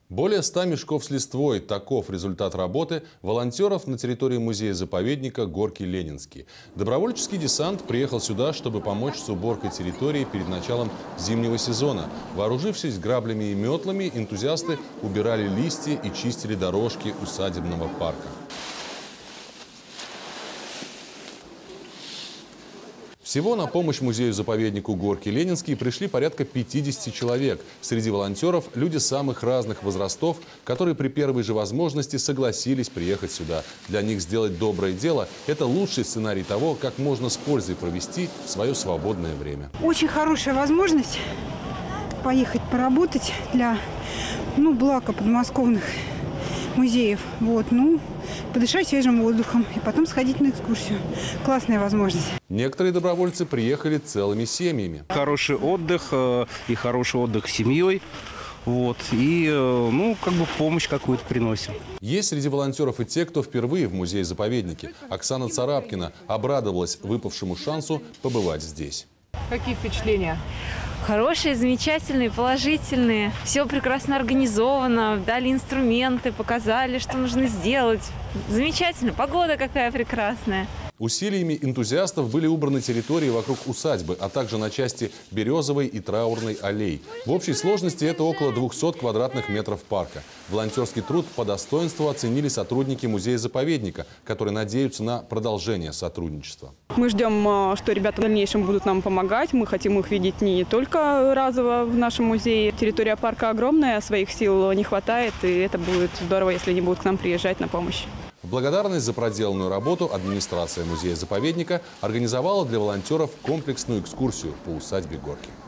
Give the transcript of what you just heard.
Более 100 мешков с листвой – таков результат работы волонтеров на территории музея-заповедника Горки Ленинские. Добровольческий десант приехал сюда, чтобы помочь с уборкой территории перед началом зимнего сезона. Вооружившись граблями и метлами, энтузиасты убирали листья и чистили дорожки усадебного парка. Всего на помощь музею-заповеднику Горки Ленинские пришли порядка 50 человек. Среди волонтеров люди самых разных возрастов, которые при первой же возможности согласились приехать сюда. Для них сделать доброе дело – это лучший сценарий того, как можно с пользой провести свое свободное время. Очень хорошая возможность поехать поработать для блага подмосковных музеев. Подышать свежим воздухом и потом сходить на экскурсию. Классная возможность. Некоторые добровольцы приехали целыми семьями. Хороший отдых и хороший отдых с семьей. Помощь какую-то приносим. Есть среди волонтеров и те, кто впервые в музее-заповеднике. Оксана Царапкина обрадовалась выпавшему шансу побывать здесь. Какие впечатления? Хорошие, замечательные, положительные. Все прекрасно организовано, дали инструменты, показали, что нужно сделать. Замечательно, погода какая прекрасная. Усилиями энтузиастов были убраны территории вокруг усадьбы, а также на части Березовой и Траурной аллей. В общей сложности это около 200 квадратных метров парка. Волонтерский труд по достоинству оценили сотрудники музея-заповедника, которые надеются на продолжение сотрудничества. Мы ждем, что ребята в дальнейшем будут нам помогать. Мы хотим их видеть не только разово в нашем музее. Территория парка огромная, своих сил не хватает, и это будет здорово, если они будут к нам приезжать на помощь. В благодарность за проделанную работу администрация музея-заповедника организовала для волонтеров комплексную экскурсию по усадьбе Горки.